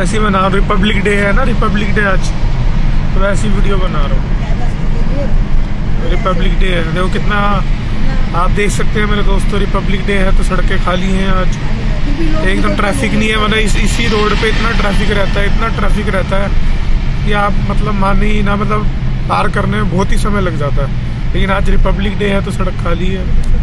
वैसे ही बना रहा हूँ, रिपब्लिक डे है ना, रिपब्लिक डे आज, तो वैसी वीडियो बना रहा हूँ। रिपब्लिक डे है, देखो कितना, आप देख सकते हैं मेरे दोस्तों, रिपब्लिक डे है तो सड़कें खाली हैं आज, एकदम ट्रैफिक नहीं है। मतलब इसी रोड पे इतना ट्रैफिक रहता है, इतना ट्रैफिक रहता है कि आप मतलब माने ही ना, मतलब पार करने में बहुत ही समय लग जाता है। लेकिन आज रिपब्लिक डे है तो सड़क खाली है।